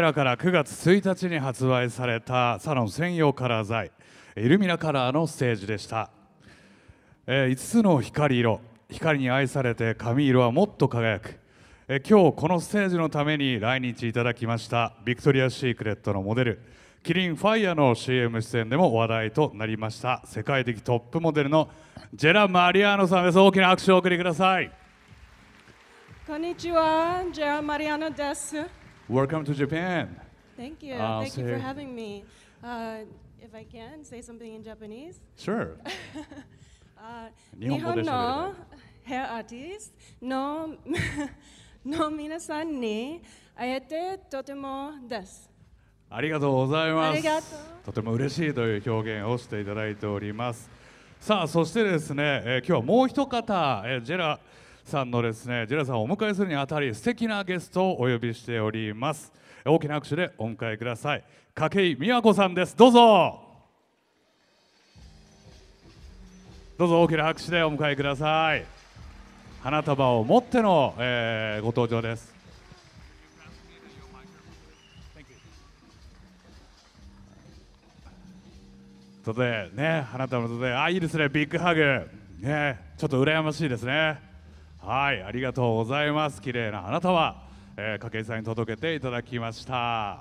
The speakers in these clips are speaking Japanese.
ラから9月1日に発売されたサロン専用カラー剤イルミナカラーのステージでした。5つの光色、光に愛されて髪色はもっと輝く。今日このステージのために来日いただきましたビクトリア・シークレットのモデルキリンファイアの CM 出演でも話題となりました世界的トップモデルのジェラ・マリアーノさんです。大きな拍手をお送りください。 こんにちは、ジェラ・マリアーノです。 Welcome to Japan. Thank you. Thank you for having me. If I can say something in Japanese. Sure. 日本のヘアアーティストの皆さんに会えてとてもです。 ありがとうございます。 ありがとう。 とても嬉しいという表現をしていただいております。さあ、そしてですね、今日はもう一方、ジェラさんのですね、ジェラさんをお迎えするにあたり素敵なゲストをお呼びしております。大きな拍手でお迎えください。筧美和子さんです。どうぞ。どうぞ大きな拍手でお迎えください。花束を持っての、ご登場です。とでね、花束のとで、いいですね、ビッグハグ、ね、ちょっと羨ましいですね。はい、ありがとうございます。綺麗な花束、筧さんに届けていただきました。はい。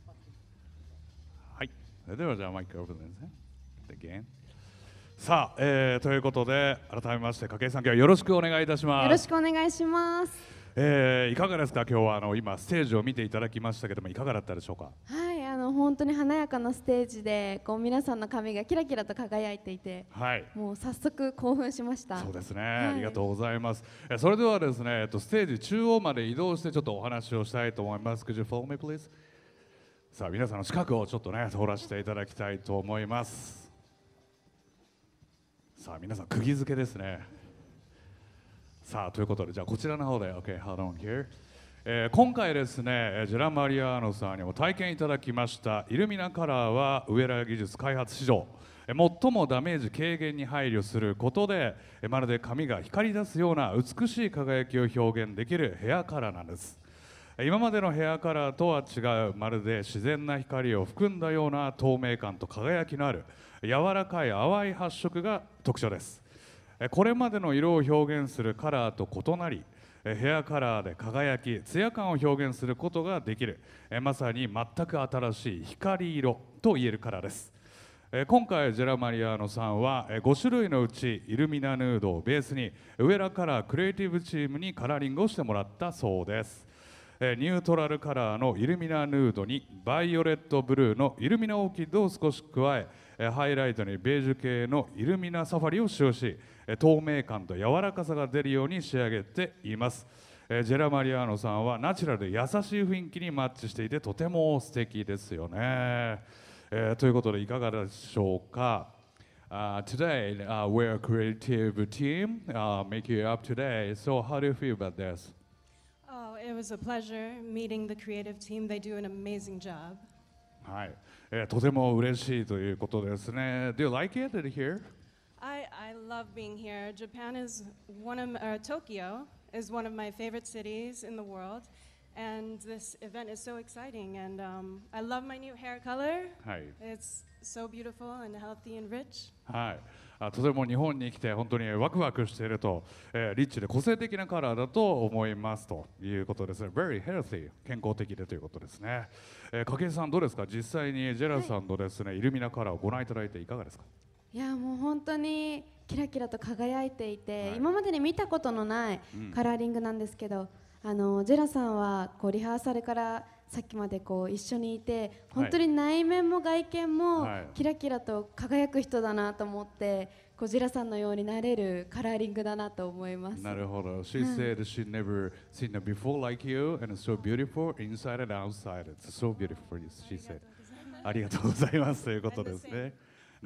はい。ではじゃあマイクオープンですね。Again。さあ、ということで改めまして筧さん、今日はよろしくお願いいたします。 よろしくお願いします。 いかがですか。今日は今ステージを見ていただきましたけども、いかがだったでしょうか。 はい、本当に華やかなステージで皆さんの髪がキラキラと輝いていて、はい、もう早速興奮しました。 そうですね、はい、ありがとうございます。それではですね、ステージ中央まで移動してちょっとお話をしたいと思います。Could you follow me, please? さあ、皆さんの近くをちょっとね通らせていただきたいと思います。さあ、皆さん釘付けですね。さあ、ということで、じゃあこちらの方で OK, hold on here。今回ですね、ジェラ・マリアーノさんにも体験いただきましたイルミナカラーはウェラ技術開発史上最もダメージ軽減に配慮することでまるで髪が光り出すような美しい輝きを表現できるヘアカラーなんです。今までのヘアカラーとは違う、まるで自然な光を含んだような透明感と輝きのある柔らかい淡い発色が特徴です。これまでの色を表現するカラーと異なり、ヘアカラーで輝き、ツヤ感を表現することができる、まさに全く新しい光色と言えるカラーです。今回ジェラ・マリアーノさんは5種類のうちイルミナヌードをベースにウェラカラークリエイティブチームにカラーリングをしてもらったそうです。ニュートラルカラーのイルミナヌードにバイオレットブルーのイルミナオーキッドを少し加え、ハイライトにベージュ系のイルミナサファリを使用し、透明感と柔らかさが出るように仕上げています。ジェラ・マリアーノさんはナチュラルで優しい雰囲気にマッチしていてとても素敵ですよね。ということでいかがでしょうか。Today, we're a creative team, make you up today. So how do you feel about this? Oh, it was a pleasure meeting the creative team. They do an amazing job. はい、とても嬉しいということですね。Do you like it here? I love being here. Japan is Tokyo is one of my favorite cities in the world, and this event is so exciting. And I love my new hair color. はい。It's so beautiful and healthy and rich. はい。とても日本に来て本当にワクワクしていると、リッチで個性的なカラーだと思いますということですね。Very healthy、健康的でということですね。筧さんどうですか。実際にジェラさんのですね、イルミナカラーをご覧いただいていかがですか。 いや、もう本当にキラキラと輝いていて、今までに見たことのないカラーリングなんですけど、ジェラさんはリハーサルからさっきまで一緒にいて、本当に内面も外見もキラキラと輝く人だなと思って、ジェラさんのようになれるカラーリングだなと思います。 なるほど。She said she never seen it before like you, and it's so beautiful inside and outside. It's so beautiful, she said. ありがとうございますということですね。